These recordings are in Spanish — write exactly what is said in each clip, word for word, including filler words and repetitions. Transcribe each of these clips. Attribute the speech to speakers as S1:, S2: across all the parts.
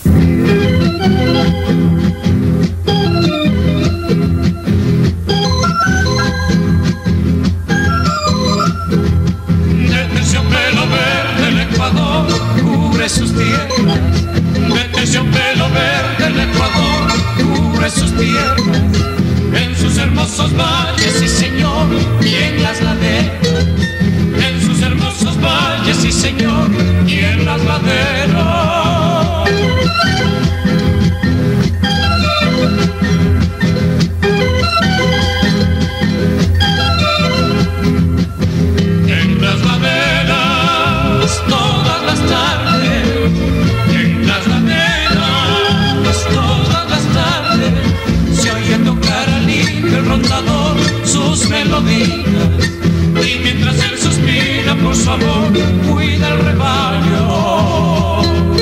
S1: Sus tierras, de terciopelo verde el Ecuador cubre sus tierras, en sus hermosos valles, sí señor, y en las laderas, en sus hermosos valles, sí señor, y en las laderas. En las laderas, todas las tardes, el rondador sus melodías, y mientras él suspira por su amor, cuida el rebaño.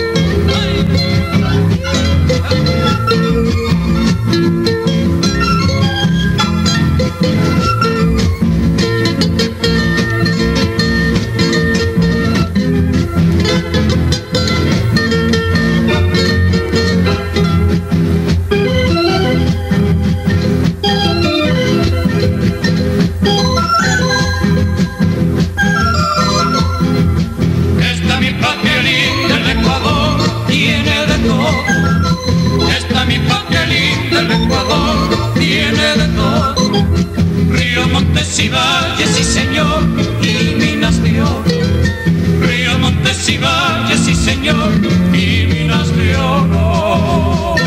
S1: Esta mi patria linda, el Ecuador tiene de todo, río, montes y valles, sí señor, y minas de oro. Río, montes y valles, sí señor, y minas de oro.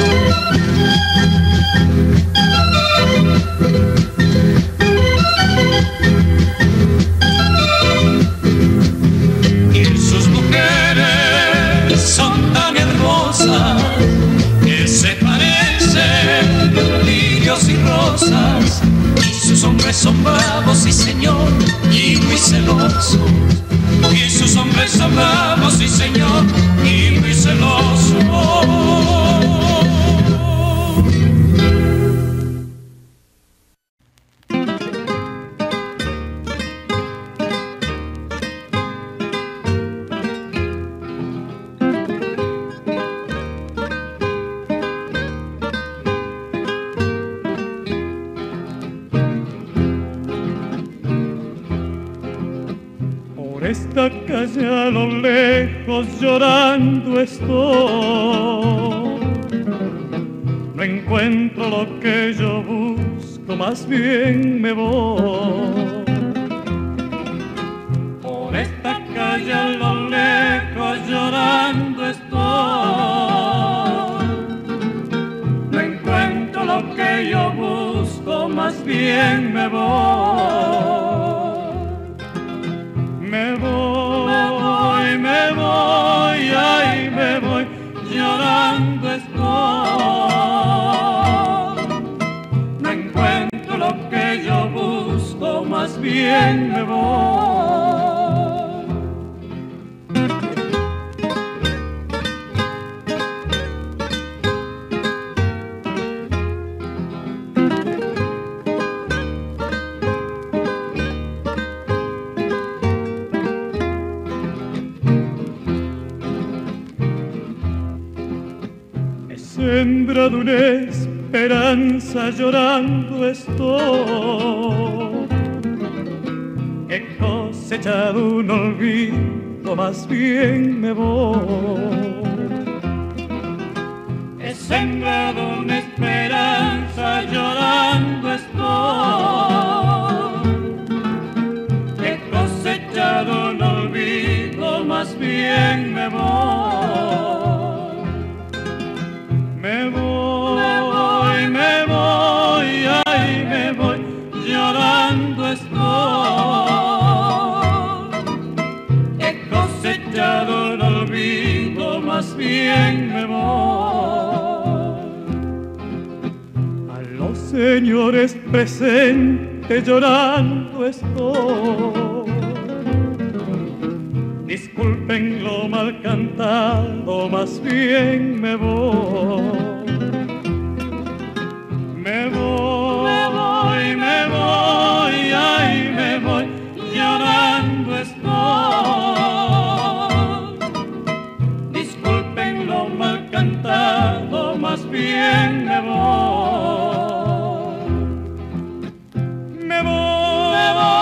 S1: Y sus mujeres son tan hermosas que se parecen lirios y rosas, y sus hombres son bravos, sí señor, y muy celosos. Y sus hombres son bravos, sí señor, y muy celosos.
S2: Esta calle a lo lejos llorando estoy, no encuentro lo que yo busco, más bien me voy. Por esta calle a lo lejos llorando estoy, no encuentro lo que yo busco, más bien me voy. Me voy, me voy, ay, me voy, llorando estoy. No encuentro lo que yo busco, más bien me voy. Sembrado una esperanza, llorando estoy. He cosechado un olvido, más bien me voy. He sembrado una esperanza, llorando estoy. He cosechado un olvido, más bien me voy. Me voy, me voy, ay, me voy, llorando estoy. He cosechado el olvido, más bien me voy. A los señores presentes llorando estoy. Disculpen lo mal cantado, más bien me voy. Me voy, me voy, ay, me voy, llorando estoy. Disculpen lo mal cantado. más bien me voy, me voy, me voy.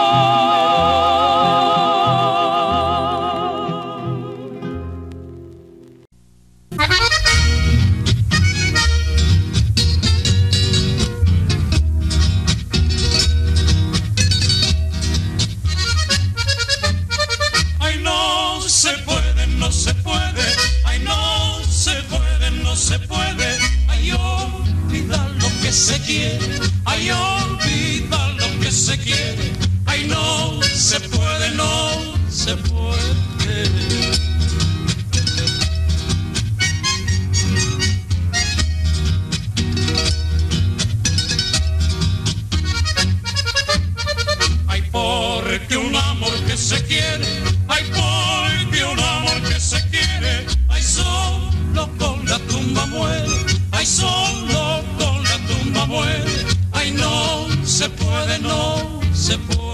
S1: Ay, no se puede, no se puede, ay, no se puede, no se puede, ay, olvidar lo que se quiere, ay, olvidar lo que se quiere, ay, no se puede, no se puede. Ay, porque un amor que se quiere, ay, porque un amor que se quiere, ay, solo con la tumba muere, ay, solo con la tumba muere, ay, no se puede, no se puede.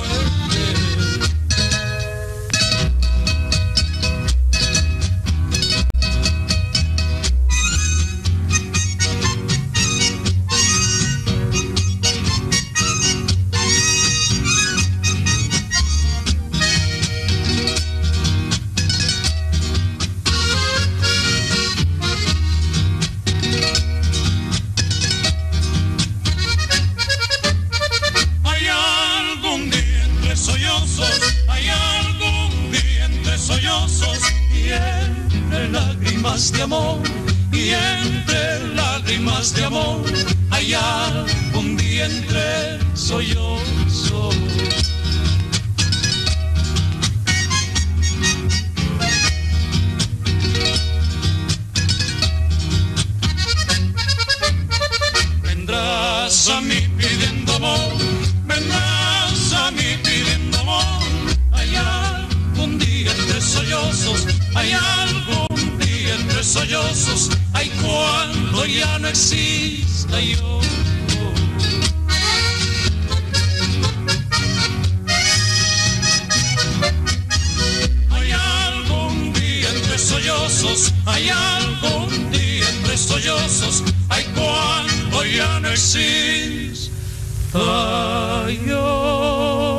S1: Hay algún día entre sollozos, hay algún día entre sollozos, y entre lágrimas de amor, y entre lágrimas de amor, hay algún día entre sollozos. Vendrás a mí pidiendo amor, vendrás a mí pidiendo amor, hay algún día entre sollozos, hay algún día entre sollozos, hay cuando ya no exista yo. Hay algún día entre sollozos, hay algún día entre sollozos, hay cuando ya no exista yo.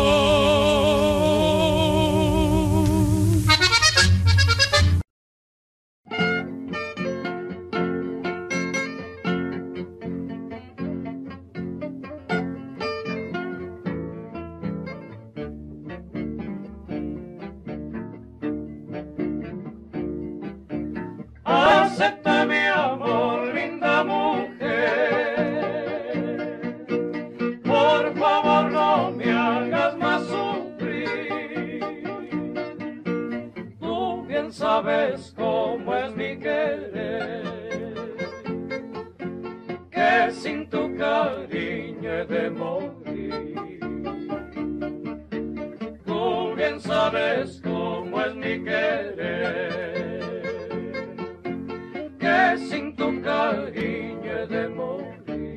S2: Acepta mi amor, linda mujer, por favor no me hagas más sufrir. Tú bien sabes cómo es mi querer, que sin tu cariño he de morir. Tú bien sabes cómo es mi querer, que sin tu cariño he de morir.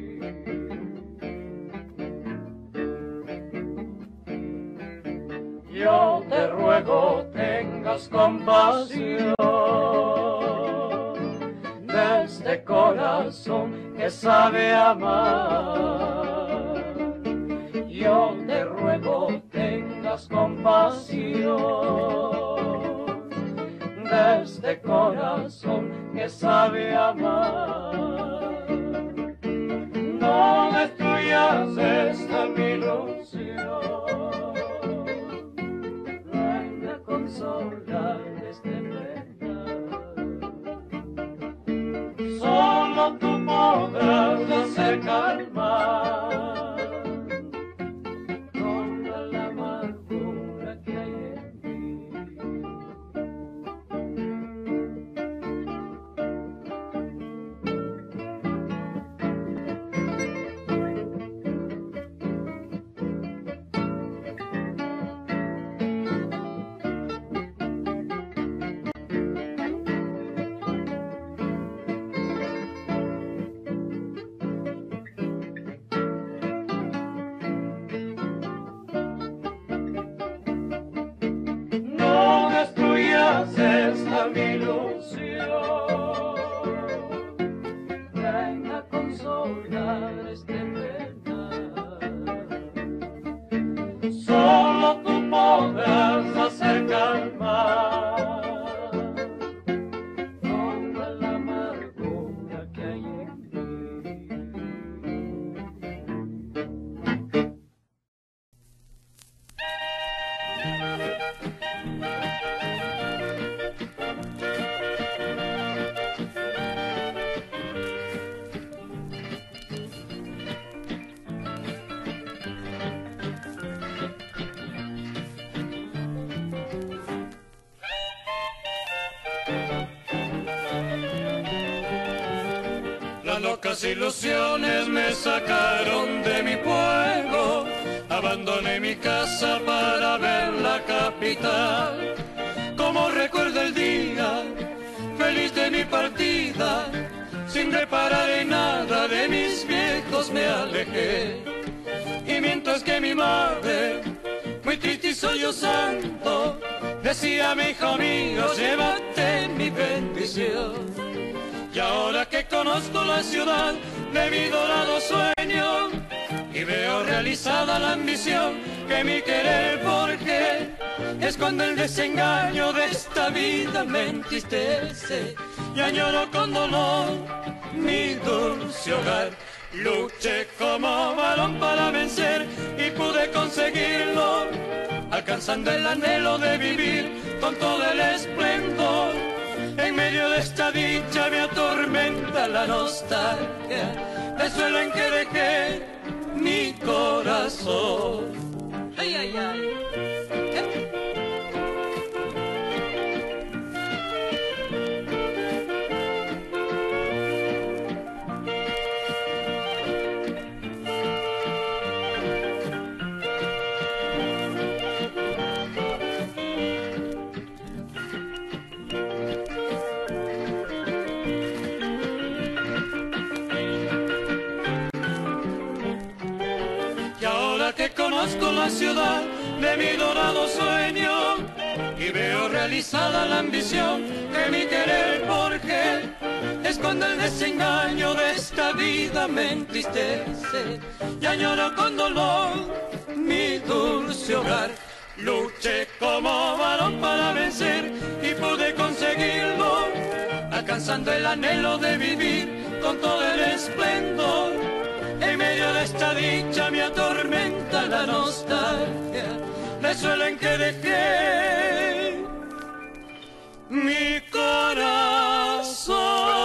S2: Yo te ruego tengas compasión de este corazón que sabe amar. Yo te ruego tengas compasión de este corazón que sabe amar. No destruyas esta mi ilusión, ven a consolar este penal. Solo tú podrás hacer calmar toda la amargura que hay en mí. ahogar este pena. Solo tú podrás hacer calmar toda la amargura que hay en mí.
S1: Las locas ilusiones me sacaron de mi pueblo, abandoné mi casa para ver la capital. Como recuerdo el día feliz de mi partida, sin reparar en nada de mis viejos me alejé. Y mientras que mi madre, muy triste y sollozando, decía: mi hijo mío, llévate mi bendición. Y ahora que conozco la ciudad de mi dorado sueño y veo realizada la ambición que mi querer forjé, es cuando el desengaño de esta vida me entristece y añoro con dolor mi dulce hogar. Luché como varón para vencer y pude conseguirlo, alcanzando el anhelo de vivir con todo el esplendor. En medio de esta dicha me atormenta la nostalgia del suelo en que dejé mi corazón. Ay, ay, ay. ¿Eh? Que conozco la ciudad de mi dorado sueño y veo realizada la ambición que mi querer forjé, es cuando el desengaño de esta vida me entristece y añoro con dolor mi dulce hogar. Luché como varón para vencer y pude conseguirlo, alcanzando el anhelo de vivir con todo el esplendor. En medio de esta dicha me atormenta la nostalgia del suelo en que dejé mi corazón.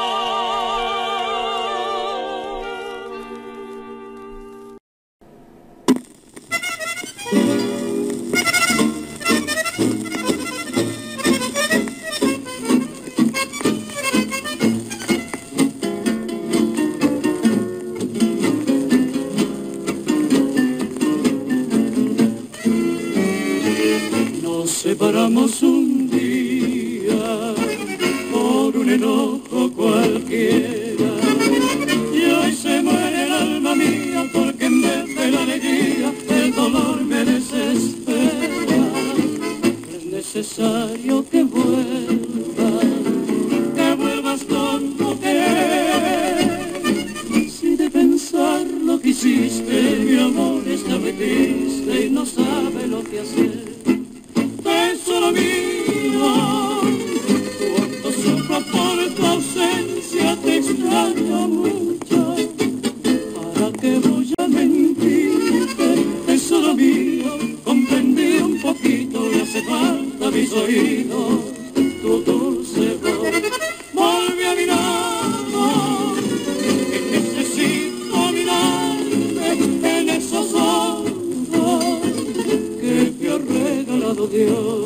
S2: Separamos un día por un enojo cualquiera y hoy se muere el alma mía porque en vez de la alegría el dolor me desespera. Es necesario que vuelvas, que vuelvas con tu querer. Si de pensar lo que hiciste, mi amor está muy triste y no sabe lo que hacer. Solo mío, cuando sufro por tu ausencia te extraño mucho. ¿Para qué voy a mentirte? Es solo mío, comprendí un poquito, le hace falta a mis oídos tu dulce voz. Volví a mirar, que necesito mirarte en esos ojos que te ha regalado Dios.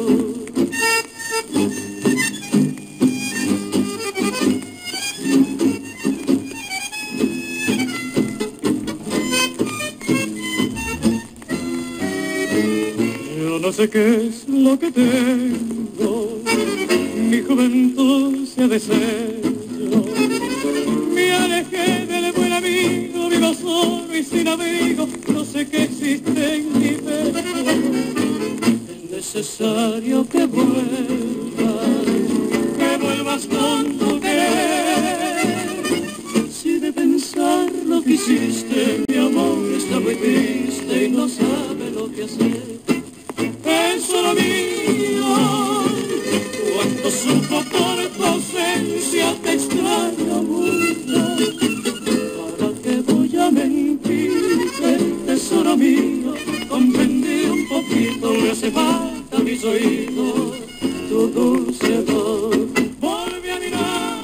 S2: No sé qué es lo que tengo, mi juventud se ha deshecho, me alejé del buen amigo, vivo solo y sin abrigo, no sé qué existe en mi pecho. Es necesario que vuelvas, que vuelvas con tu querer, si de pensar extraño mucho. ¿Para qué voy a mentirte, tesoro mío? Comprendí un poquito, le hace falta a mis oídos tu dulce voz. Volve a mirar,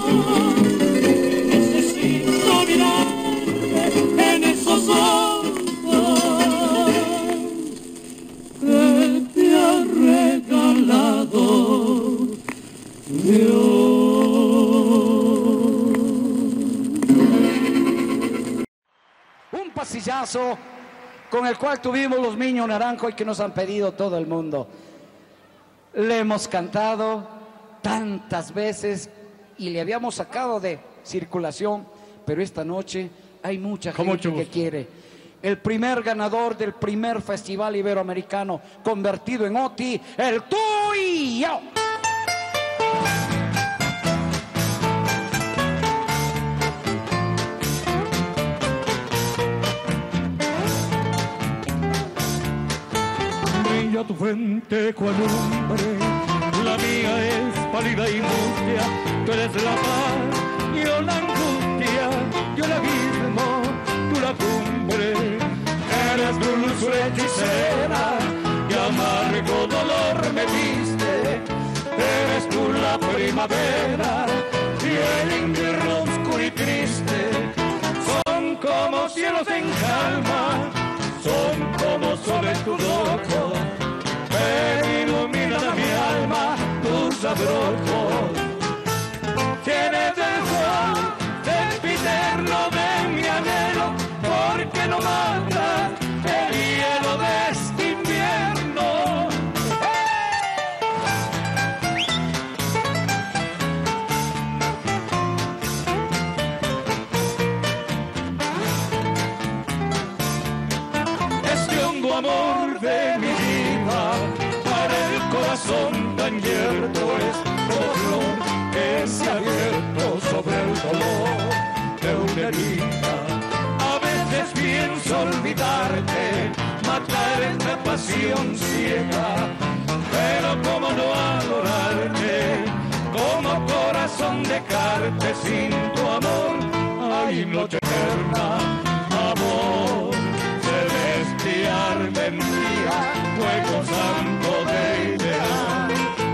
S2: necesito mirarte en esos ojos que te ha regalado Dios.
S3: Un pasillazo con el cual tuvimos los Niños Naranjo y que nos han pedido todo el mundo. Le hemos cantado tantas veces y le habíamos sacado de circulación, pero esta noche hay mucha gente que quiere. El primer ganador del primer Festival Iberoamericano convertido en Oti, el tuyo.
S2: Brilla tu frente cual hombre, la mía es pálida y mustia, tú eres la paz, yo la angustia, yo el abismo, tú la cumbre, eres dulzura hechicera, y amargo dolor me diste, eres tú la primavera, y el invierno oscuro y triste, son como cielos en calma, son como soles tus ojos, que iluminan a mi alma tus abrojos. Tienes el sol sempiterno de mi anhelo, porque no matas el hielo de este invierno. Este hondo amor de mi vida, para el corazón tan yerto es como flor que se ha abierto sobre el dolor de una herida. A veces pienso olvidarte, matar esta pasión ciega, pero cómo no adorarte, como corazón dejarte sin tu amor. Ay, noche eterna, amor celestial, mentira, fuego santo de ideal.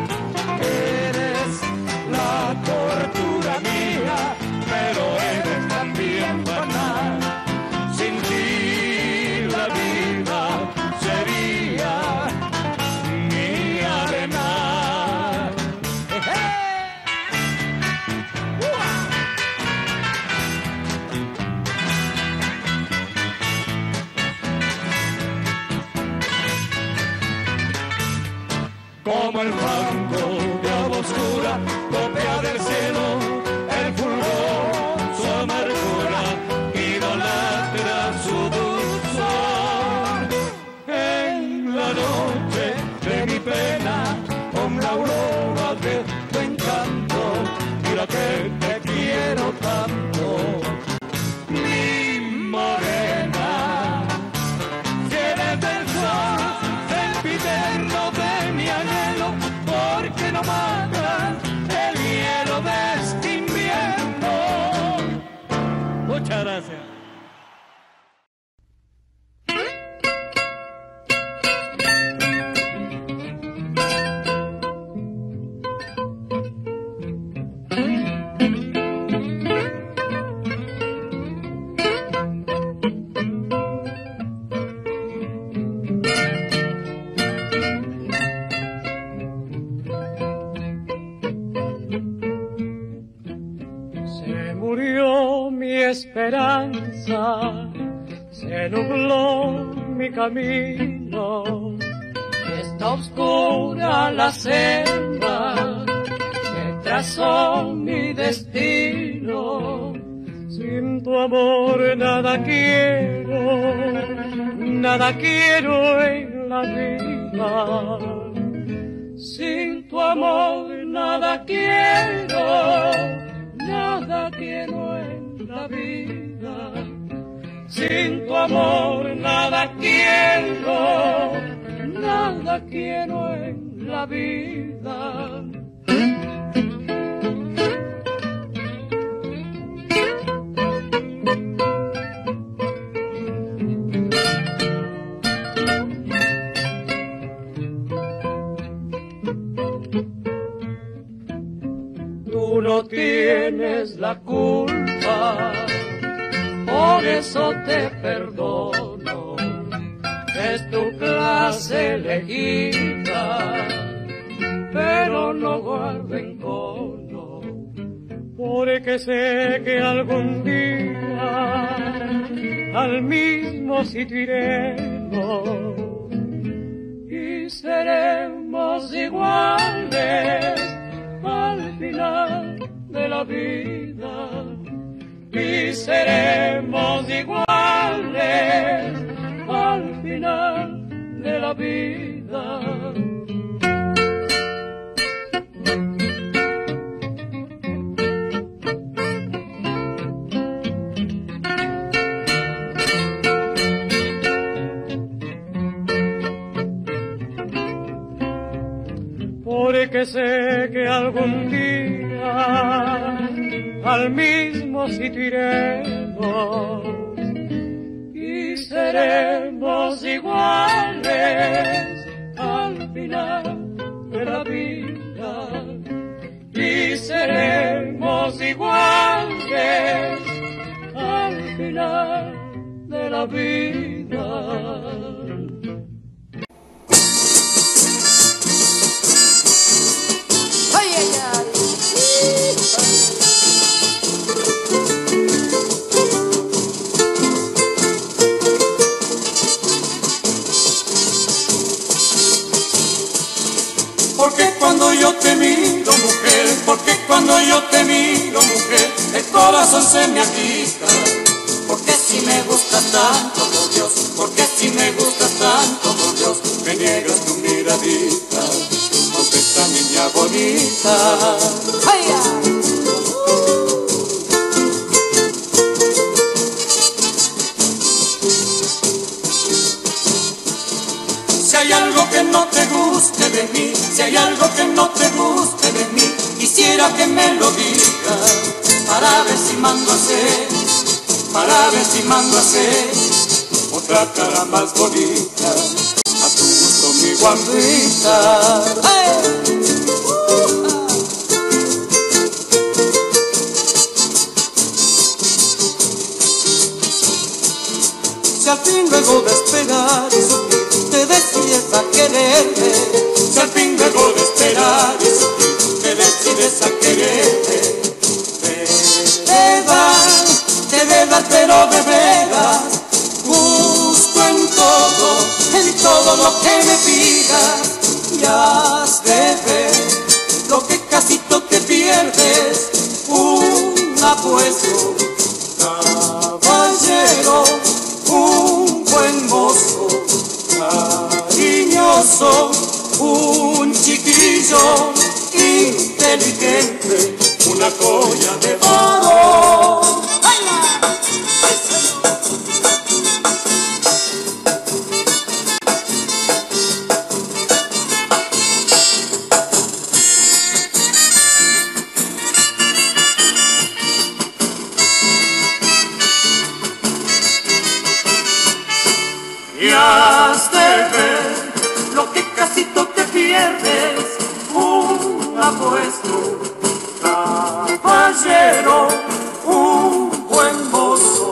S2: Eres la tortura mía, pero eres también banal. Sin ti la vida sería mi arenal. Como el blanco de agua oscura, copia del cielo, el fulgor, su amargura, idolatra su dulzor. En la noche de mi pena, con la aurora de tu encanto, mira que te quiero tanto, mi morena. Tienes el sol sempiterno de mi anhelo, porque no mata el hielo de este invierno. Muchas gracias.
S4: Esperanza, se nubló mi camino, está oscura la senda que trazó mi destino. Sin tu amor nada quiero, nada quiero en la vida. Sin tu amor nada quiero, nada quiero en la vida. Sin tu amor nada quiero, nada quiero en la vida. tienes la culpa, por eso te perdono, es tu clase elegida, pero no guardo encono, porque sé que algún día al mismo sitio iremos y seremos iguales al final de la vida, y seremos iguales al final de la vida. Porque sé que algún día al mismo sitio iremos y seremos iguales al final de la vida, y seremos iguales al final de la vida.
S1: Porque cuando yo te miro, mujer, porque cuando yo te miro, mujer, el corazón se me agita. Porque si me gustas tanto, por Dios, porque si me gustas tanto, por Dios, me niegas tu miradita, porque esta niña bonita. ¡Ay, ay! Si hay algo que no te guste de mí, si hay algo que no te guste de mí, quisiera que me lo digas, para ver si mando a hacer, para ver si mando a hacer otra cara más bonita, a tu gusto mi guandita. ¡Hey! Si al fin luego de esperar y sufrir te decides a quererme, si al fin luego de esperar y sufrir te decides a quererme, de verdad, de verdad, pero de veras, busco en todo, en todo lo que me pidas, y has de ver lo que casi tú te pierdes, un apuesto caballero, un buen mozo, cariñoso, un chiquillo inteligente, una joya de oro. Y has de ver lo que casi tú te pierdes, un apuesto caballero, un buen mozo,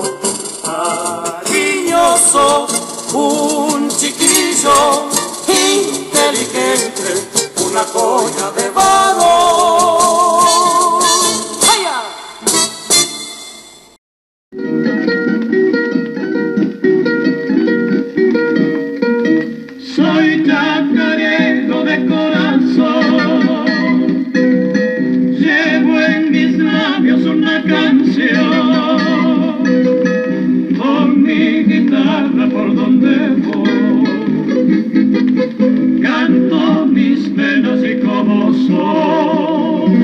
S1: cariñoso, un chiquillo inteligente, una joya de valor. ¡Vaya!
S2: Soy chacarero de corazón, llevo en mis labios una canción, con mi guitarra por donde voy, canto mis penas y como soy.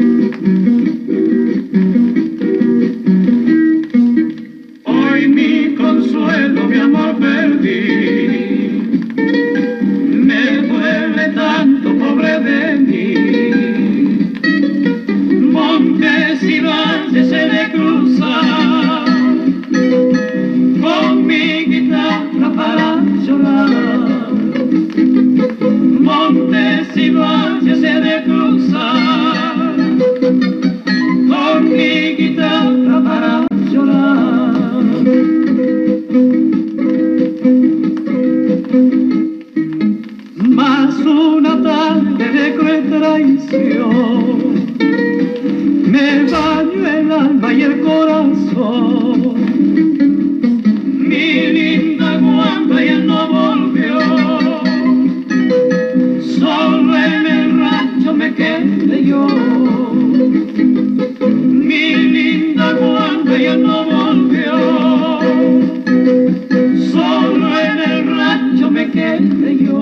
S2: Hoy mi consuelo, mi amor perdí, me duele tanto, pobre de mí. Montes y valles se de cruzar, con mi guitarra para llorar. Montes y valles se de cruzar, con mi guitarra para llorar. Mas una tarde de cruel traición me bañó el alma y el corazón. Mi linda Wanda ya no volvió, solo en el rancho me quedé yo. Mi linda Wanda ya no volvió, solo en el rancho me quedé yo.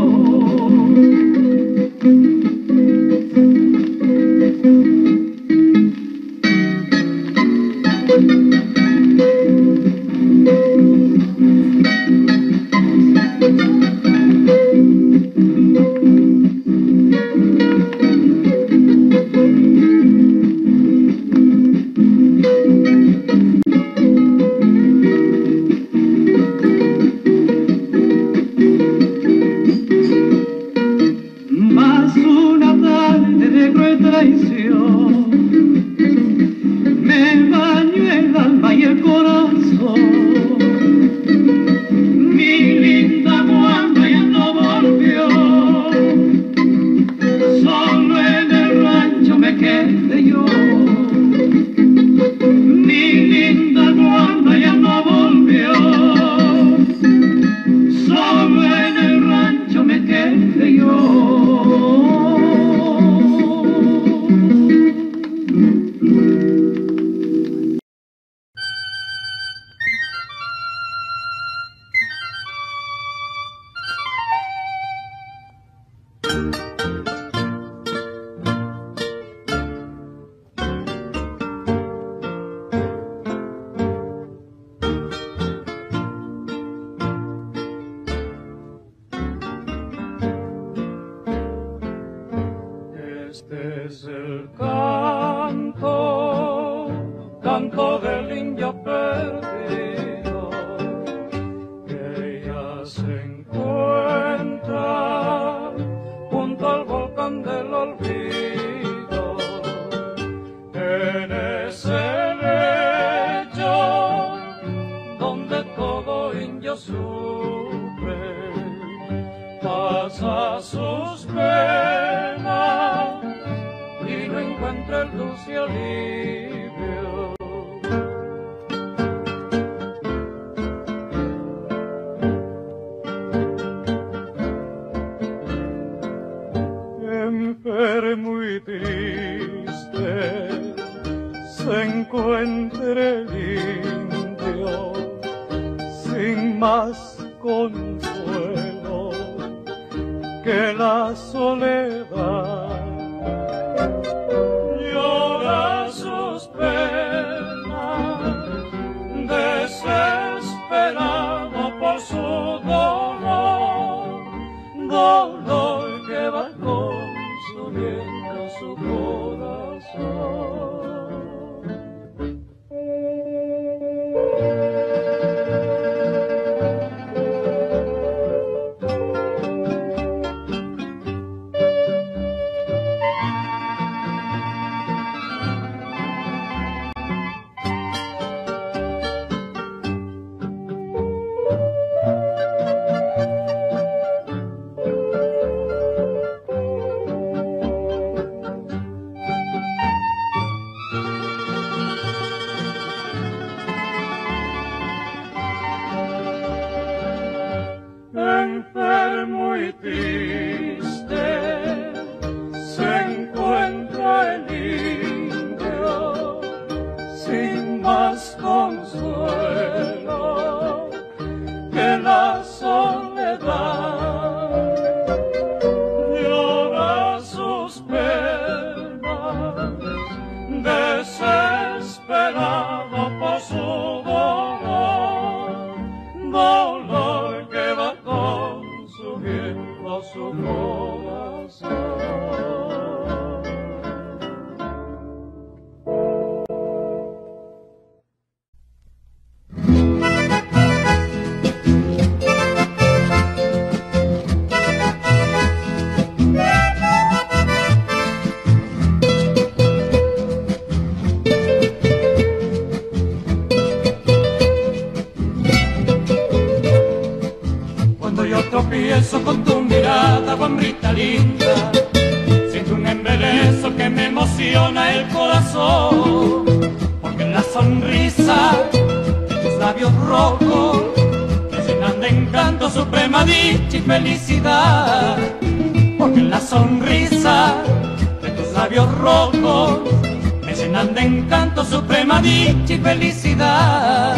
S1: linda, guambrita linda. Siento un embeleso que me emociona el corazón, porque en la sonrisa de tus labios rojos me llenan de encanto, suprema dicha y felicidad. Porque en la sonrisa de tus labios rojos me llenan de encanto, suprema dicha y felicidad.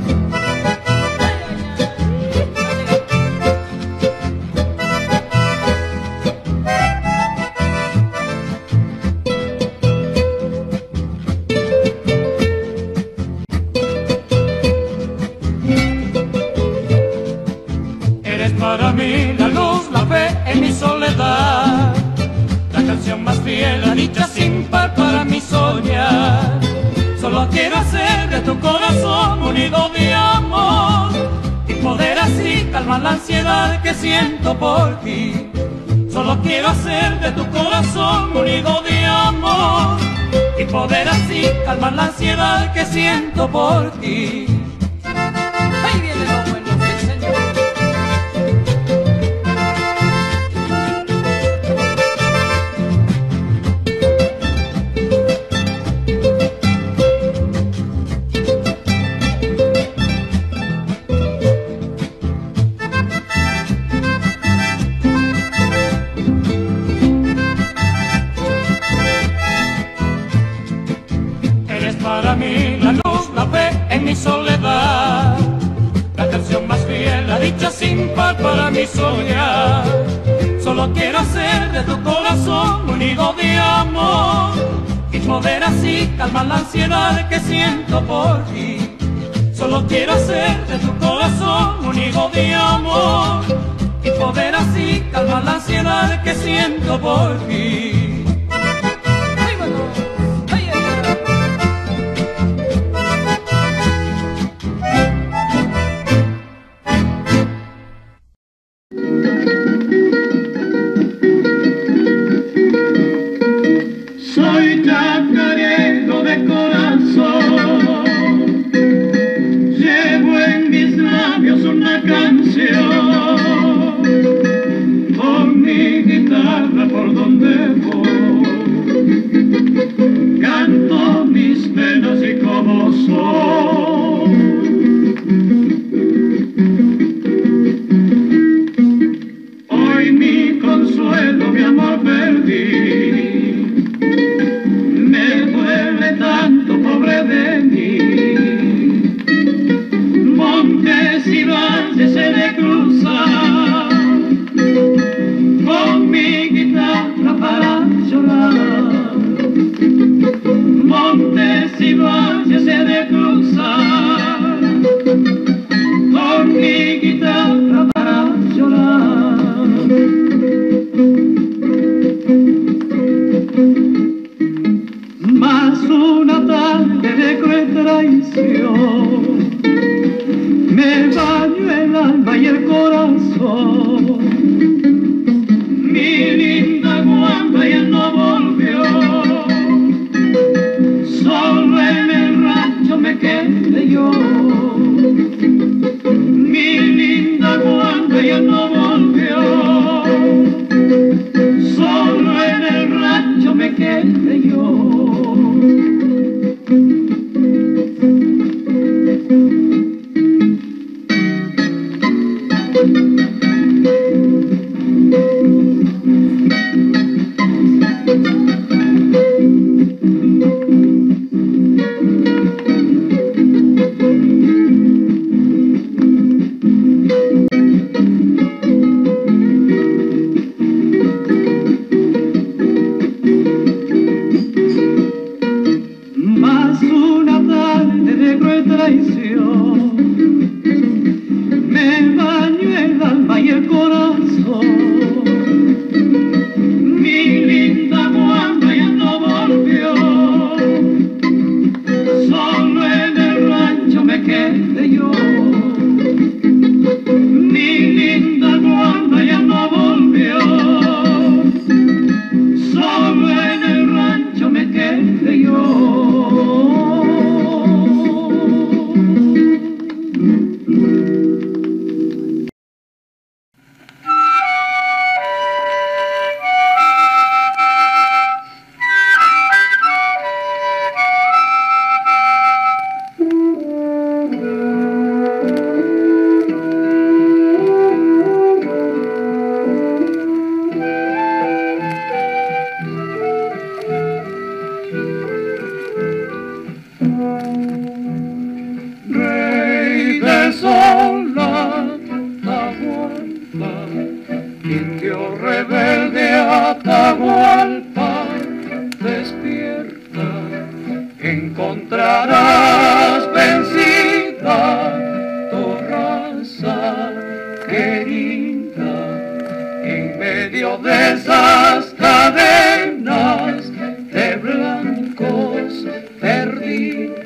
S1: Para mí la luz, la fe en mi soledad, la canción más fiel, la dicha sin par para mi soñar. Solo quiero hacer de tu corazón un nido de amor y poder así calmar la ansiedad que siento por ti. Solo quiero hacer de tu corazón un nido de amor y poder así calmar la ansiedad que siento por ti.
S3: Ahí viene lo bueno, sí, señor.
S1: Para mí la luz, la fe en mi soledad, la canción más fiel, la dicha sin par para mi soñar. Solo quiero hacer de tu corazón un nido de amor y poder así calmar la ansiedad que siento por ti. Solo quiero hacer de tu corazón un nido de amor y poder así calmar la ansiedad que siento por ti.
S2: Soy chacarero de corazón, llevo en mis labios una canción, con mi guitarra por donde voy, canto mis penas y cómo son. Hoy mi consuelo, mi amor perdí, me duele tanto, pobre de mí. Montes y valles he de cruzar con mi guitarra para llorar. Montes y valles he de cruzar con mi guitarra para llorar. Mas una tarde de cruel traición me bañó el alma y el corazón. Mi linda guamba ya no volvió, solo en el rancho me quedé yo. Mi linda guamba ya no volvió, solo en el rancho me quedé yo. darás vencida tu raza querida en medio de esas cadenas de blancos perdidas.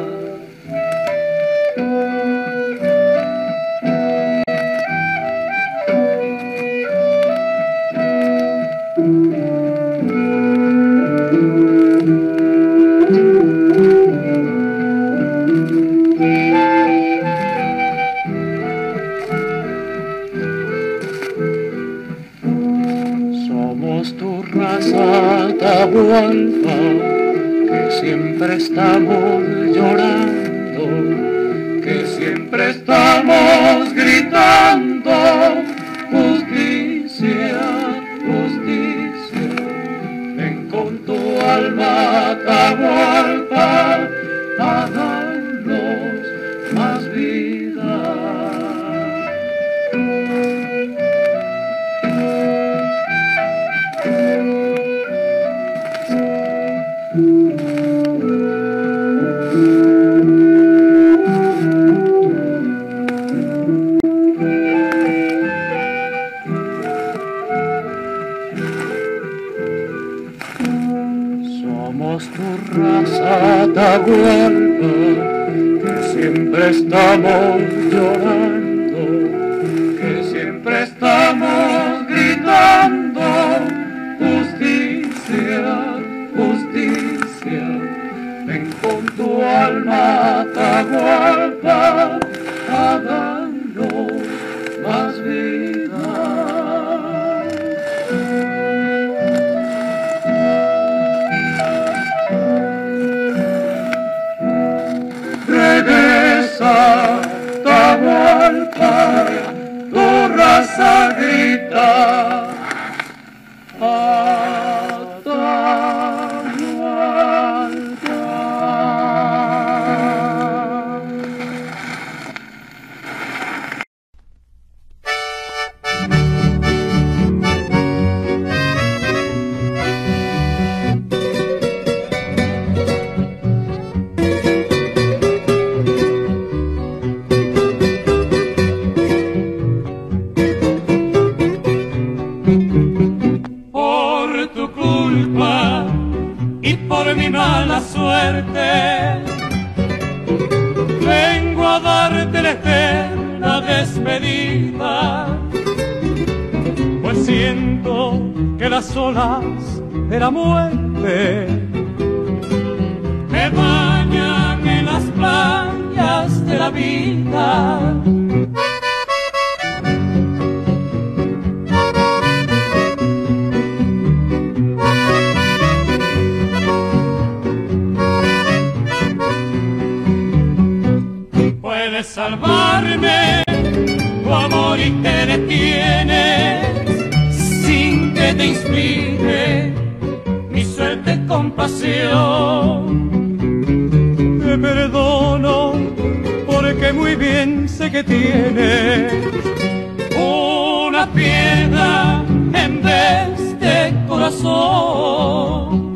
S1: Atahualpa, que siempre estamos llorando, que siempre estamos gritando, justicia, justicia. Ven con tu alma, Atahualpa, a darnos más vida. Atahualpa, que siempre estamos llorando, que siempre estamos gritando, justicia, justicia. Ven con tu alma, Atahualpa, a darnos más vida. Regresa, Atahualpa, tu raza grita. Vengo a darte la eterna despedida, pues siento que las olas de la muerte me bañan en las playas de la vida. Salvarme, tu amor y te detienes sin que te inspire mi suerte compasión. Te perdono porque muy bien sé que tienes una piedra en vez de corazón.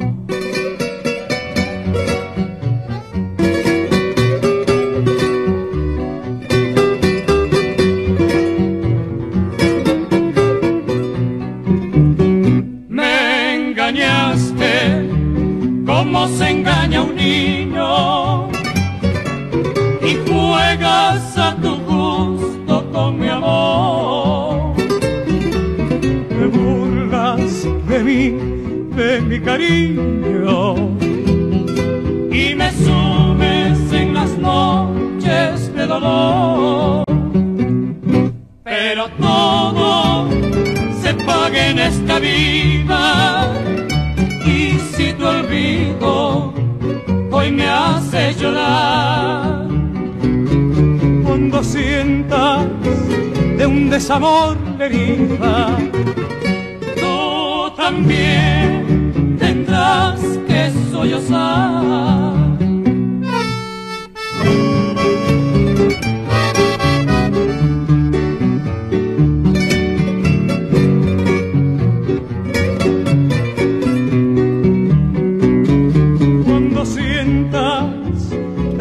S1: Como se engaña un niño y juegas a tu gusto con mi amor. Te burlas de mí, de mi cariño, y me sumes en las noches de dolor. Pero todo se paga en esta vida, y si te olvido, hoy me hace llorar. Cuando sientas de un desamor la herida, tú también tendrás que sollozar.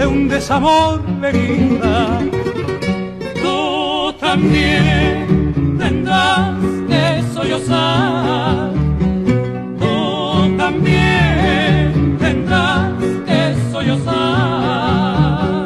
S2: de un desamor herida. Tú también tendrás que sollozar, tú también tendrás que sollozar.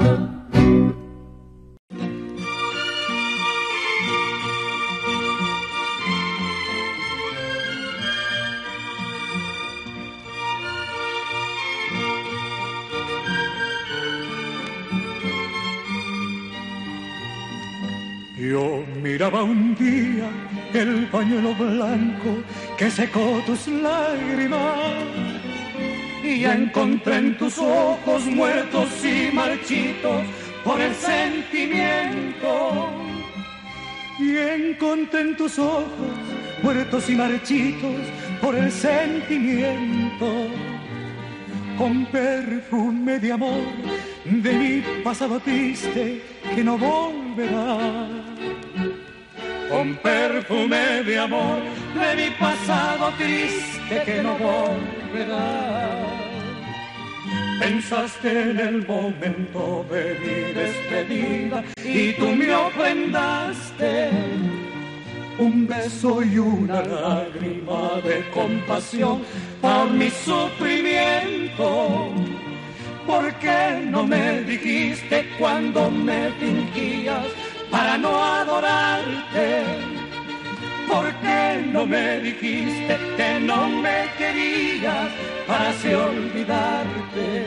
S1: Yo miraba un día el pañuelo blanco que secó tus lágrimas y encontré en tus ojos muertos y marchitos por el sentimiento. Y encontré en tus ojos muertos y marchitos por el sentimiento. Con perfume de amor de mi pasado triste que no volverá. Con perfume de amor de mi pasado triste que no volverá. Pensaste en el momento de mi despedida y tú me ofrendaste un beso y una lágrima de compasión por mi sufrimiento. ¿Por qué no me dijiste cuando me fingías para no adorarte? ¿Por qué no me dijiste que no me querías para así olvidarte?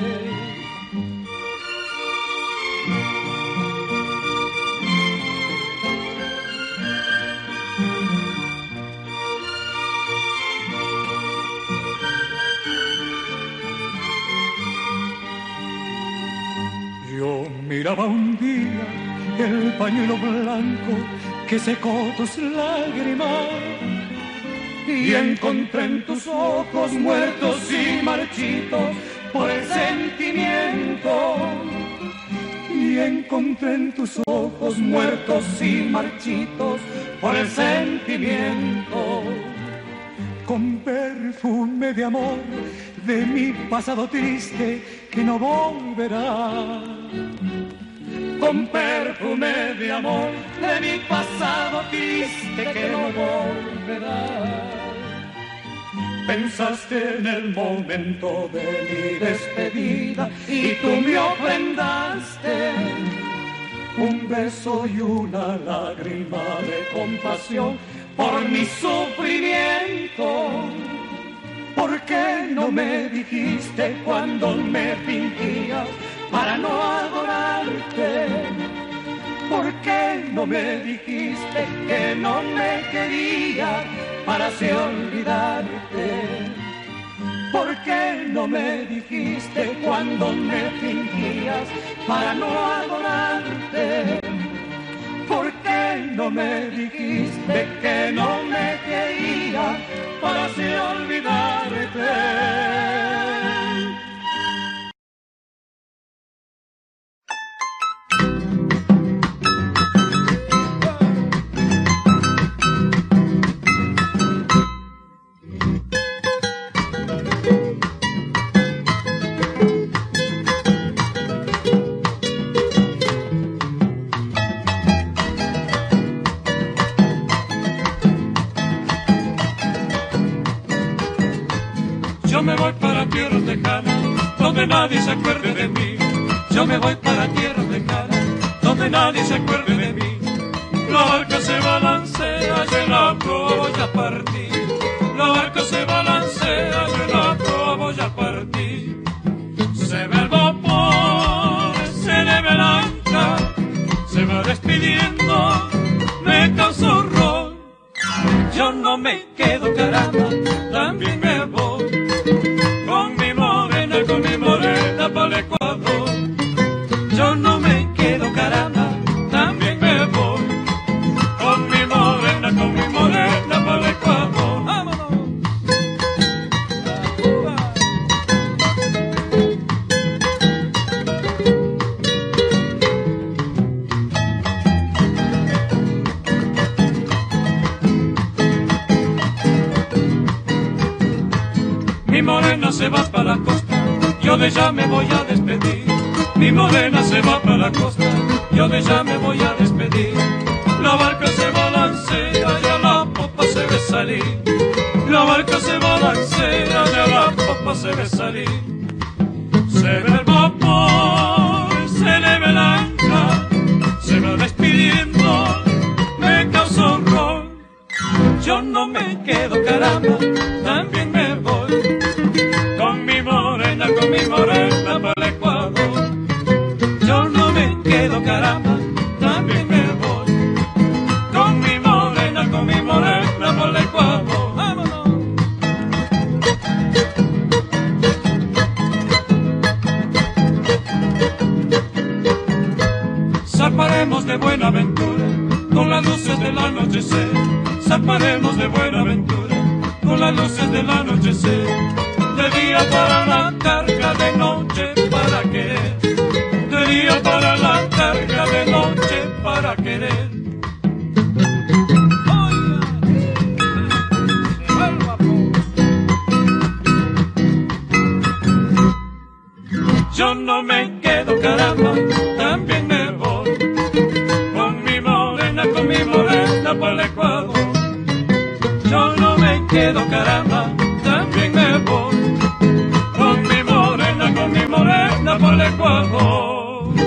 S1: Yo miraba un día el pañuelo blanco que secó tus lágrimas y encontré en tus ojos muertos y marchitos por el sentimiento. Y encontré en tus ojos muertos y marchitos por el sentimiento. Con perfume de amor de mi pasado triste que no volverá. Con perfume de amor de mi pasado triste que no volverá. Pensaste en el momento de mi despedida y tú me ofrendaste un beso y una lágrima de compasión por mi sufrimiento. ¿Por qué no me dijiste cuando me fingías para no adorarte? ¿Por qué no me dijiste que no me querías para así olvidarte? ¿Por qué no me dijiste cuando me fingías para no adorarte? ¿Por qué no me dijiste que no me querías para así olvidarte?
S2: Yo me voy para tierras lejanas, donde nadie se acuerde de mí. Yo me voy para tierras lejanas, donde nadie se acuerde de mí. La barca se balancea, yo en la proa voy a partir. La barca se balancea, yo en la proa voy a partir. Se ve el vapor, se le ve el ancla, se va despidiendo, me causa horror. Yo no me quedo, caramba, también me voy. Con mi morena, con mi morena para el Ecuador. Yo no me quedo, caramba, también me voy. Con mi morena, con mi morena para el Ecuador. ¡Vámonos! Mi morena se va para la costa, yo de ella me voy a despedir. Mi
S1: morena se va para la costa, yo de ella me voy a despedir. La barca se balancea y a la popa se ve salir. La barca se balancea y a la popa se ve salir. Se ve el vapor, se le ve el ancla, se va despidiendo, me causa horror. Yo no me quedo, caramba, también me voy. Con mi morena, con mi morena para el Ecuador. Yo no me quedo, caramba, también me voy. Con mi morena, con mi morena para el Ecuador. ¡Vámonos! Zarparemos de Buenaventura con las luces del anochecer. Zarparemos de Buenaventura con las luces del anochecer. De día para la carga, de noche para querer. De día para la carga, de noche para querer. Yo no me quedo, caramba, también me voy. Con mi morena, con mi morena para el Ecuador. Yo no me quedo, caramba, también me voy. Con mi morena, con mi morena para el Ecuador.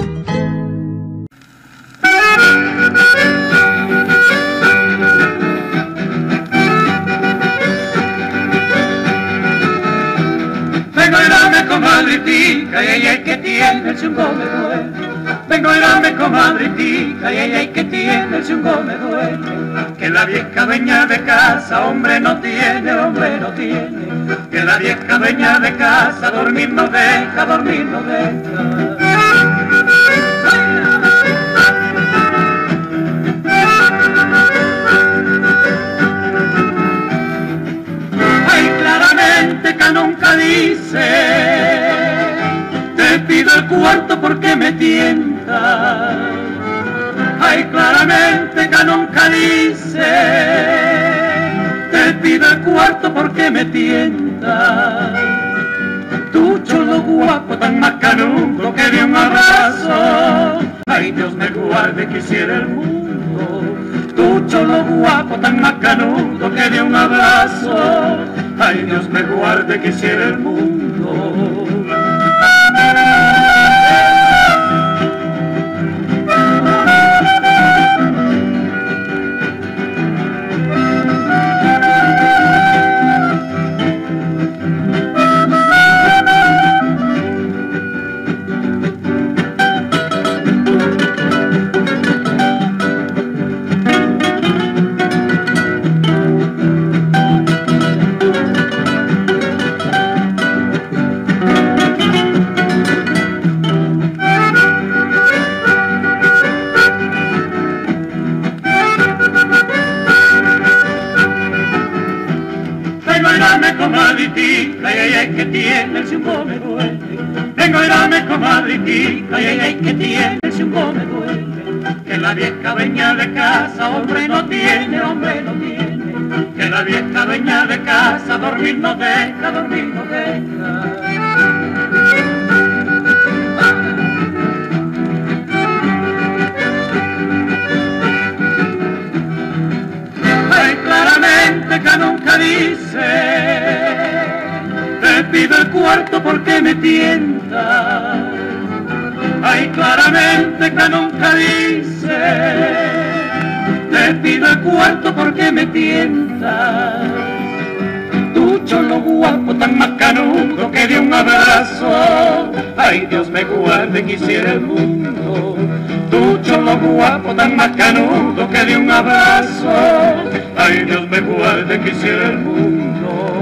S1: Vengo a irame, comadritica, y ay, ay, que tiene el chungo me duele. Vengo a irame, comadritica, y ay, ay, que tiene el chungo me duele. Que la vieja dueña de casa, hombre no tiene, hombre no tiene. Que la vieja dueña de casa, dormir no deja, dormir no deja. Ay, claramente que nunca dice, te pido el cuarto porque me tienta. Ay, claramente que nunca dice, te pido el cuarto porque me tienta. Tu cholo guapo tan macanudo que de un abrazo, ay Dios me guarde, quisiera el mundo. Tu cholo guapo tan macanudo que de un abrazo, ay Dios me guarde, quisiera el mundo. Comadritica, ay, ay, ay, que tiene el chumbo me duele. Vengo a irame, comadritica, ay, ay, ay, que tiene el chumbo me duele. Que la vieja dueña de casa, hombre no tiene, hombre no tiene. Que la vieja dueña de casa, dormir no deja, dormir no deja. Ay, claramente que nunca dice, te pido el cuarto porque me tienta. Ay, claramente que nunca dice, te pido el cuarto porque me tienta. Tu cholo guapo tan macanudo que de un abrazo, ay Dios me guarde, quisiera el mundo. Tu cholo guapo tan macanudo que de un abrazo, ay Dios me guarde, quisiera el mundo.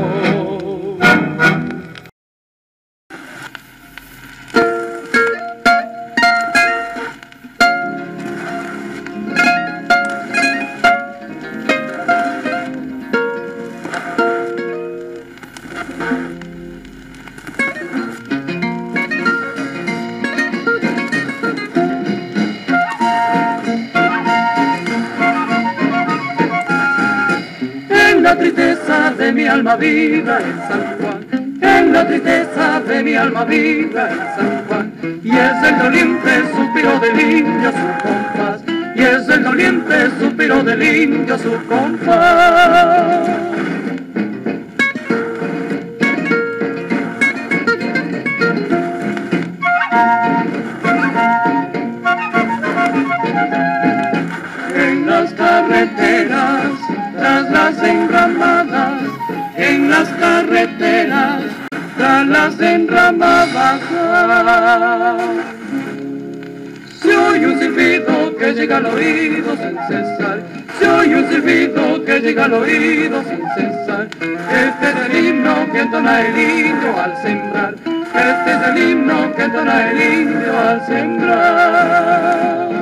S1: En la tristeza de mi alma viva en San Juan, en la tristeza de mi alma viva en San Juan,
S2: y es el doliente suspiro del indio su compás, y es el doliente suspiro del indio su compás. En las carreteras, tras las enramadas, en las carreteras, tras las enramadas, se oye un silbido que llega al oído sin cesar, se oye un silbido que llega al oído sin cesar. Este es el himno que entona el indio al sembrar, este es el himno que entona el indio al sembrar.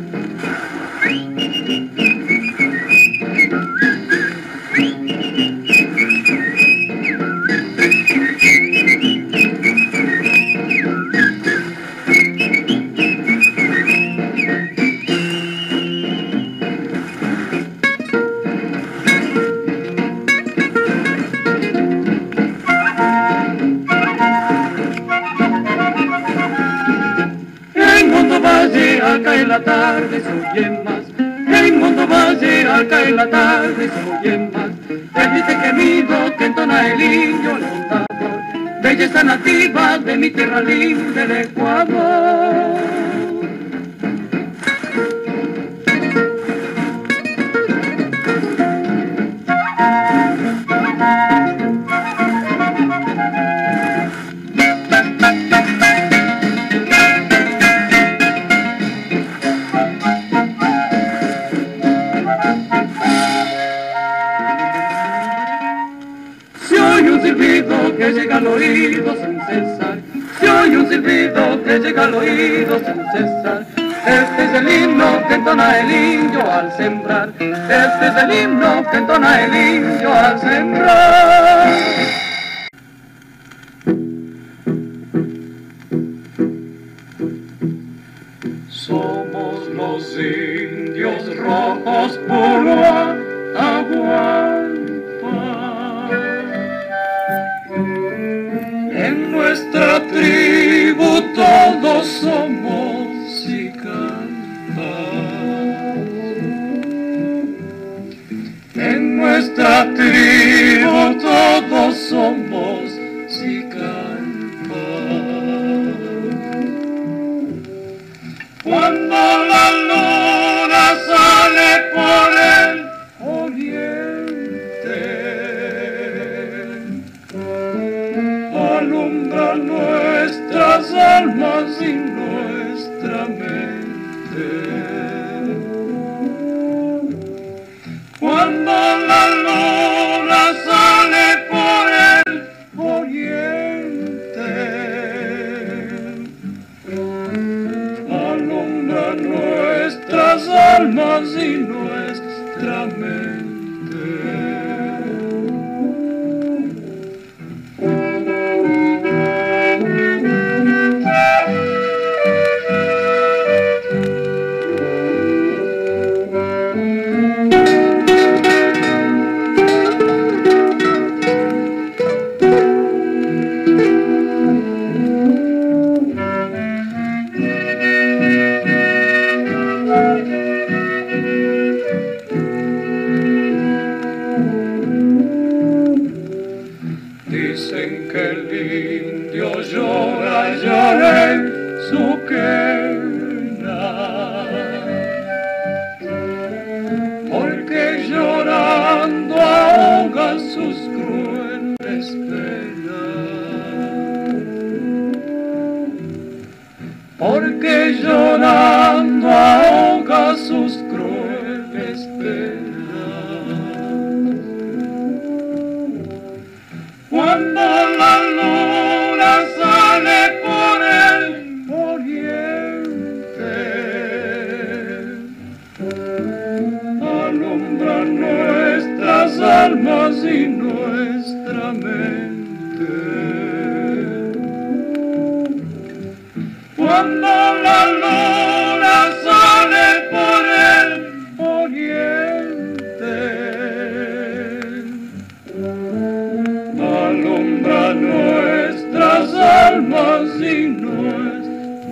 S2: Al caer la tarde se oyen más, en Hondo Valle al caer la tarde se oyen más, el dice gemido que entona el indio al montador, belleza nativa de mi tierra linda del Ecuador. Que llega al oído sin cesar, se oye un silbido que llega al oído sin cesar. Este es el himno que entona el indio al sembrar, este es el himno que entona el indio al sembrar. Somos los indios rojos puro agua. En nuestra tribu todos somos Chicalpas. En nuestra tribu todos somos Chicalpas. Cuando la luna sale por el oriente, alumbra nuestras almas y nuestra mente. Cuando la luna sale por el oriente, alumbra nuestras almas y nuestra mente. Dicen que el indio llora, llora en su quena, porque llorando ahoga sus crueles penas, porque llorando ahoga sus crueles penas. Cuando la luna sale por el oriente, alumbra nuestras almas y nuestra mente. Cuando la luna sale por el oriente, alumbra nuestras almas y nuestra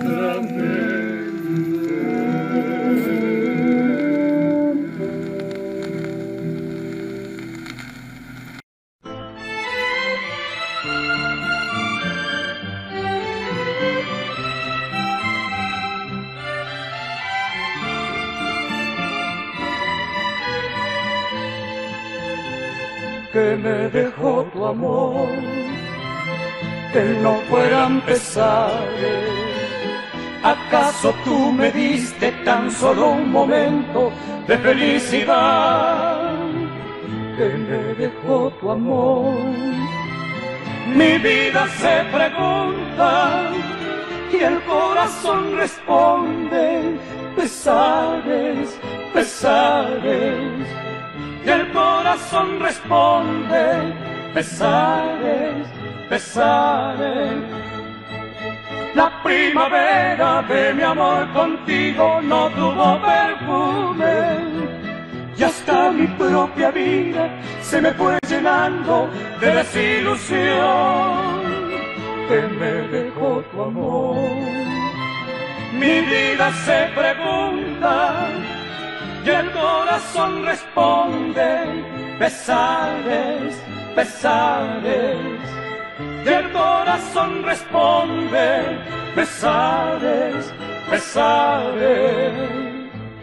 S3: que me dejó tu amor, que no fueran pesares. ¿Acaso tú me diste tan solo un momento de felicidad? Que me dejó tu amor. Mi vida se pregunta y el corazón responde, pesares, pesares. Y el corazón responde, pesares, pesares. La primavera de mi amor contigo no tuvo perfume, y hasta mi propia vida se me fue llenando de desilusión. Que me dejó tu amor. Mi vida se pregunta y el corazón responde, pesares, pesares. Y el corazón responde, pesares, pesares.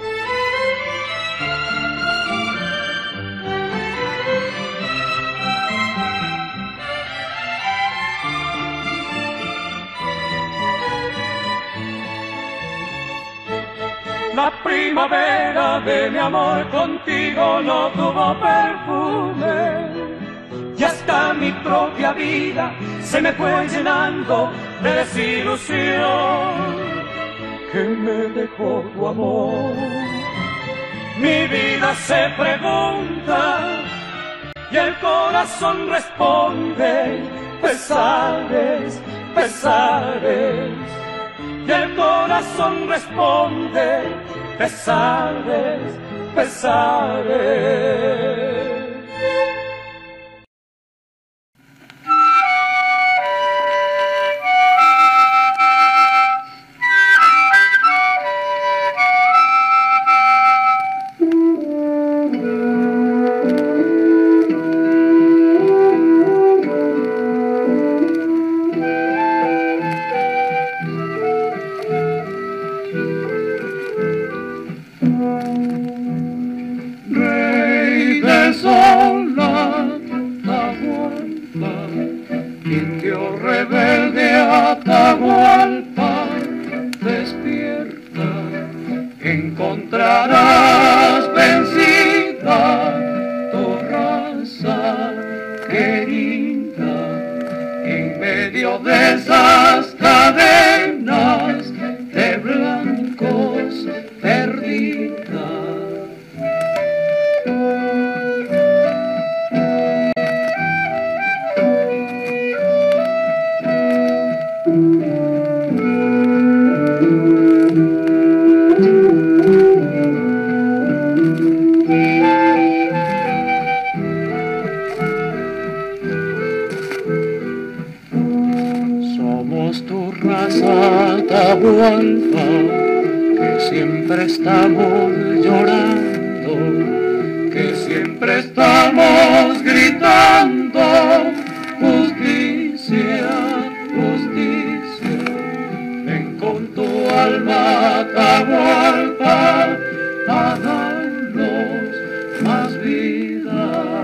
S3: La primavera de mi amor contigo no tuvo perfume, y hasta mi propia vida se me fue llenando de desilusión. Que me dejó tu amor. Mi vida se pregunta y el corazón responde, pesares, pesares. Y el corazón responde, pesares, pesares.
S2: Encontrarás vencida tu raza querida en medio de esas cadenas de blancos perdidas. Atahualpa, que siempre estamos llorando, que siempre estamos gritando, justicia, justicia. Ven con tu alma, Atahualpa, a darnos más vida.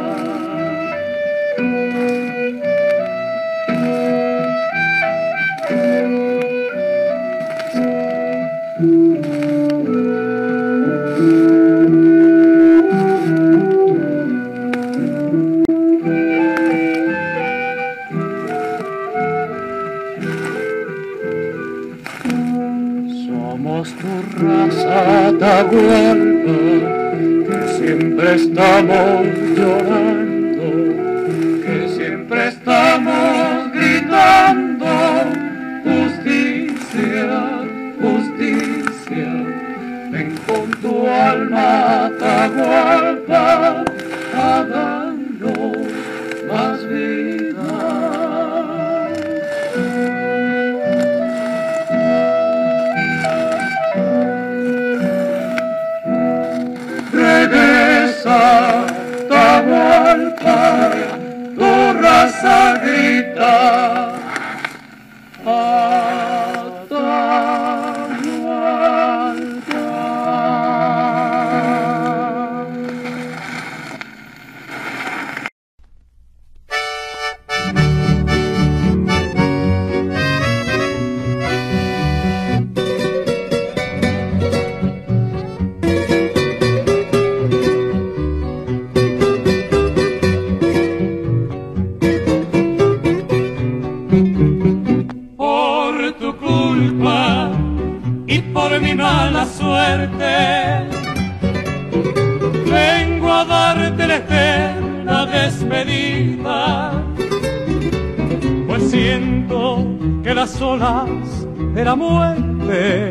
S2: Somos tu raza, Atahualpa, que siempre estamos llorando, que siempre estamos gritando, justicia, justicia. Ven con tu alma, Atahualpa, a darnos más vida. Regresa, Atahualpa, tu raza grita.
S4: suerte, vengo a darte la eterna despedida, pues siento que las olas de la muerte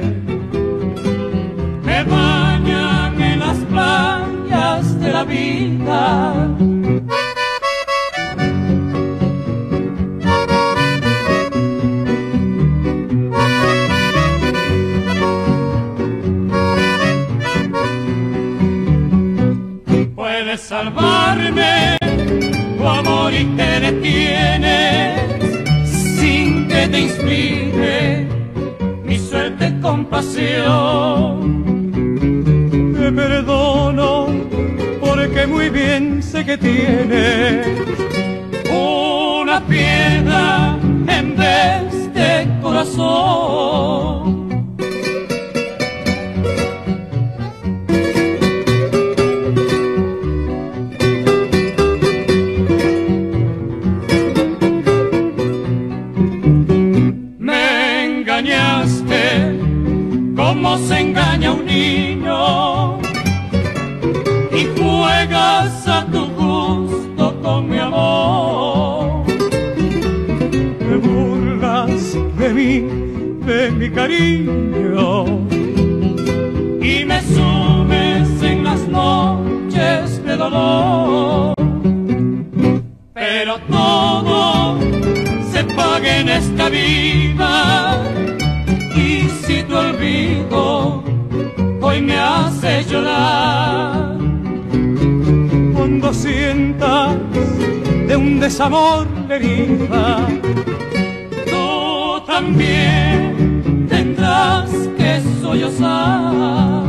S4: me bañan en las playas de la vida. Puedes salvarme, tu amor y te detienes sin que te inspire mi suerte compasión. Te perdono porque muy bien sé que tienes una piedra en vez de corazón. Como se engaña un niño y juegas a tu gusto con mi amor. Te burlas de mí, de mi cariño, y me sumes en las noches de dolor. Pero todo se paga en esta vida, y si te olvido, hoy me hace llorar. Cuando sientas de un desamor la herida, tú también tendrás que sollozar.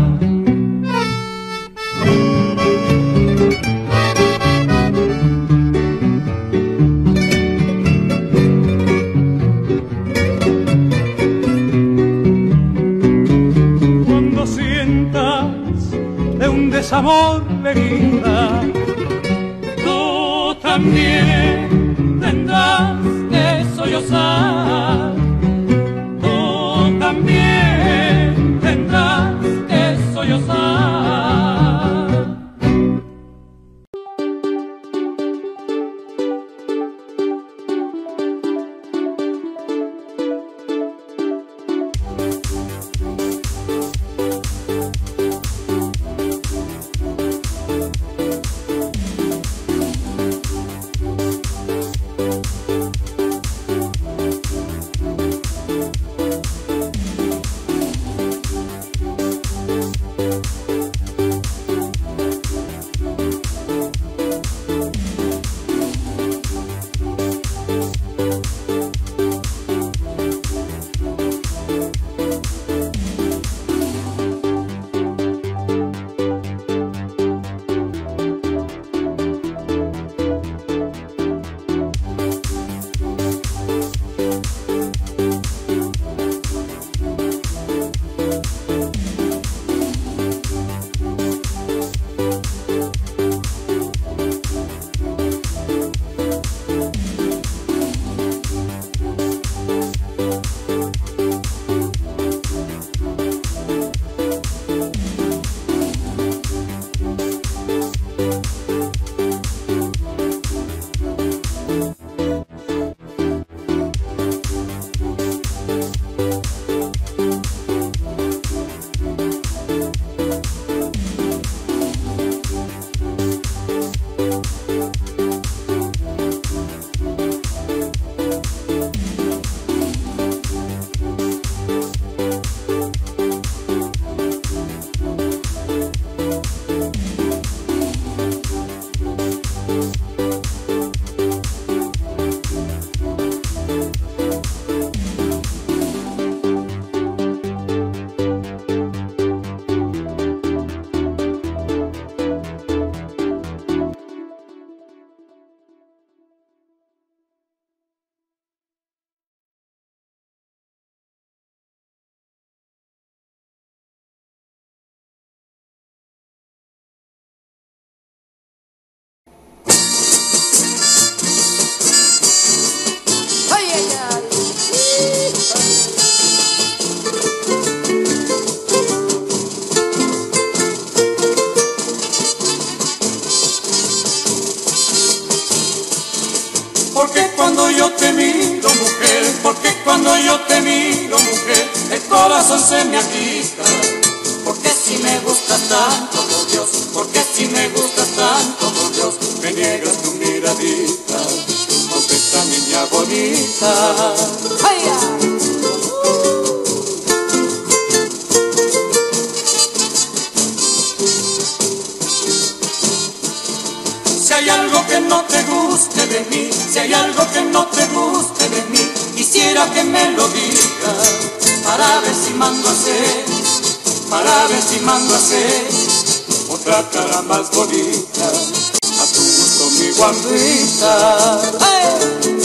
S4: Desamor la herida, tú también tendrás que sollozar. Tú también tendrás que sollozar.
S1: corazón se me agita, porque si me gustas tanto, por Dios, porque si me gustas tanto, por Dios, me niegas tu miradita, contesta niña bonita. ¡Ay, Si hay algo que no te guste de mí, si hay algo que no te guste de mí, quisiera que me lo digas, para ver si mando a hacer, para ver si mando a hacer otra cara más bonita, a tu gusto mi guandita. ¡Hey!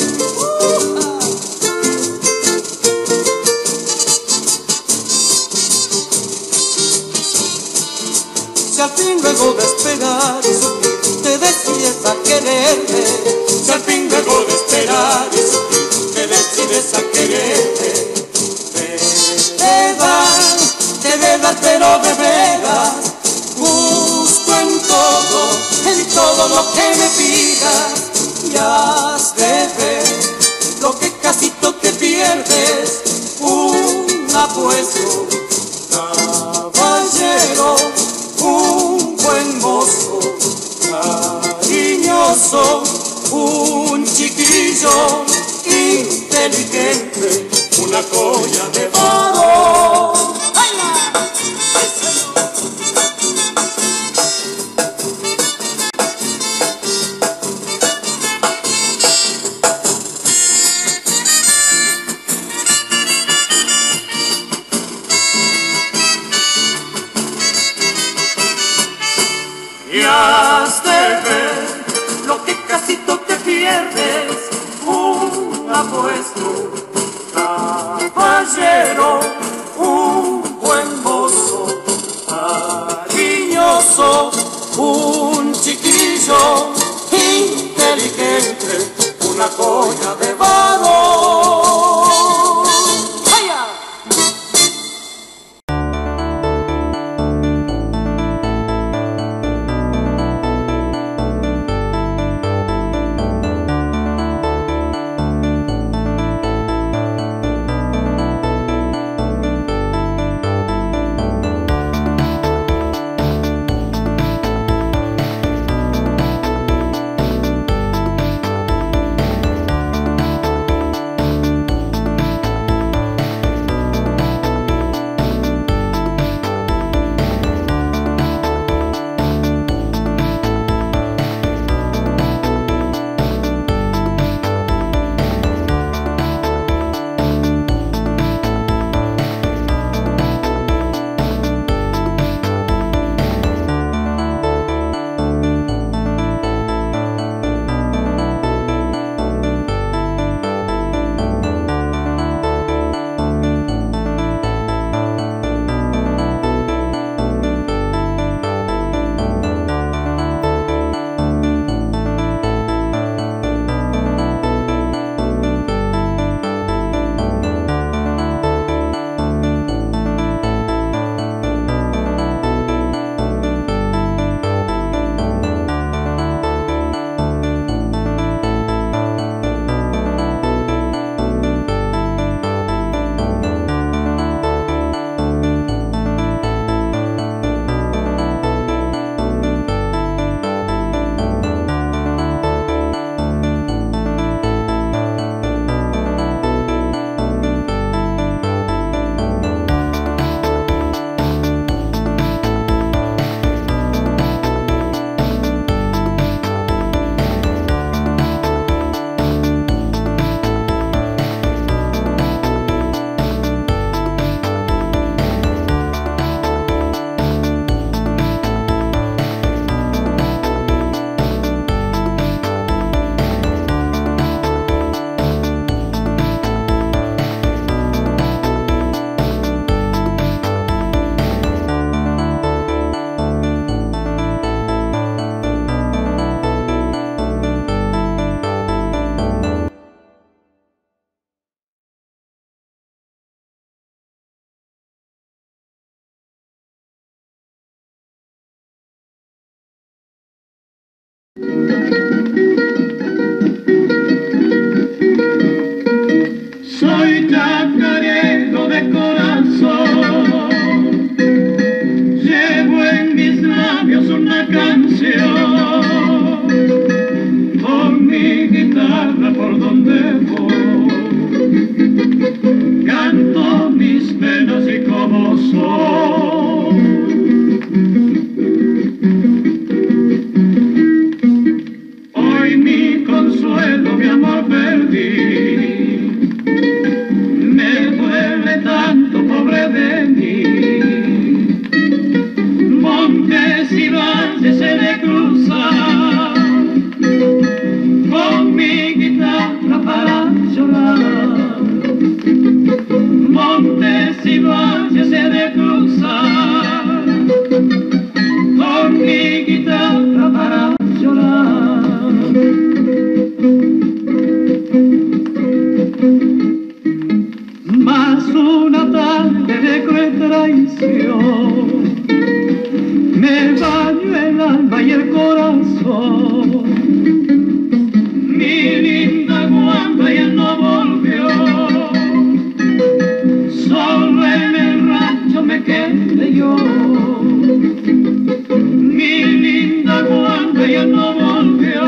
S1: Si al fin luego de esperar y sufrir te decides a quererme, si al fin luego de esperar y sufrir te decides a quererme, de verdad, de verdad, pero de veras, justo en todo, en todo lo que me pidas, ya has de ver lo que casi tú te pierdes, un apuesto caballero, un buen mozo, cariñoso, un chiquillo inteligente, una joya de oro. Y has de ver lo que casi tú te pierdes, un apuesto caballero, un buen mozo, cariñoso, un chiquillo inteligente, una joya de valor.
S2: una canción con mi guitarra por donde voy, canto mis penas y cómo soy. Hoy mi consuelo, mi amor perdí, me duele tanto, pobre de mí. Montes y valles se de cruzar con mi guitarra para llorar. Montes y valles se de cruzar con mi guitarra para llorar. Más una tarde de cruel traición me bañó el alma y el corazón. Mi linda Wanda ya no volvió, solo en el rancho me quedé yo. Mi linda Wanda ya no volvió,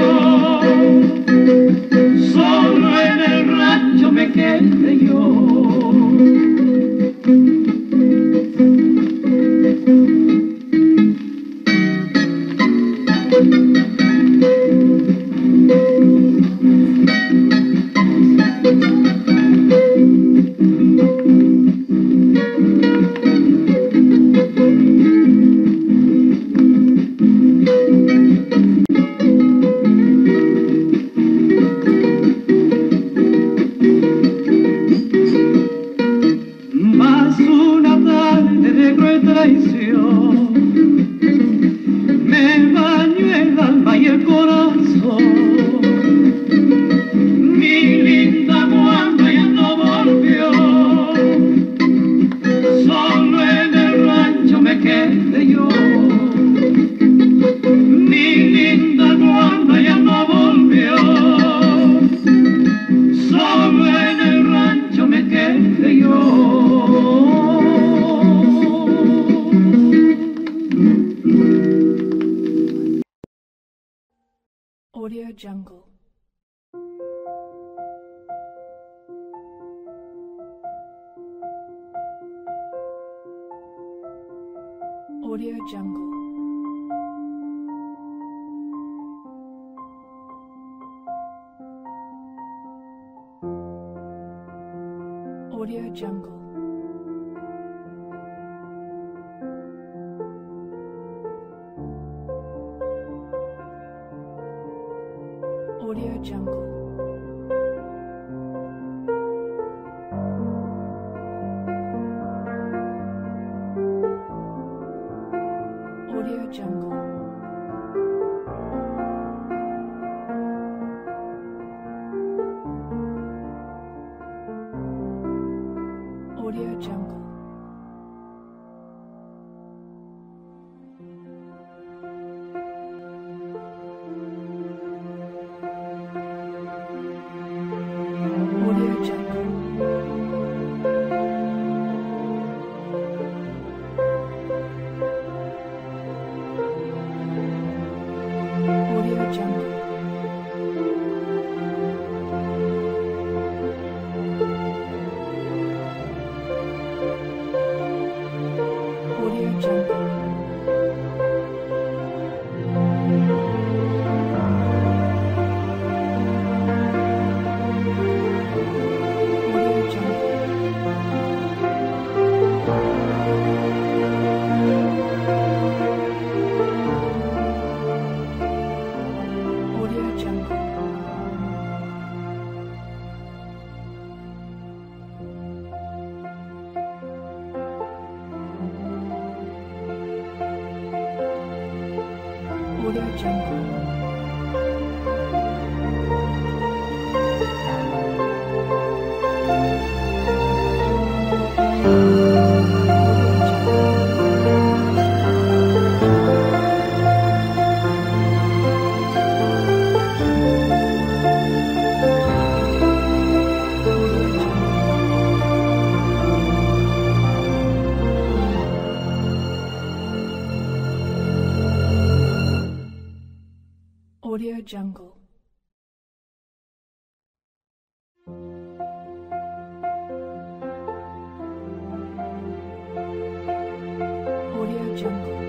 S2: solo en el rancho me quedé yo. Más una tarde de cruel traición me bañó el alma y el corazón. Mi linda Wanda ya no volvió, solo en el rancho me quedé yo. Mi linda Wanda ya no volvió, solo en el rancho me quedé yo.
S5: Audio Jungle. Audio Jungle. Audio Jungle. Audio Jungle. Audio Jungle. Audio Jungle. Audio Jungle. Audio Jungle. Audio Jungle.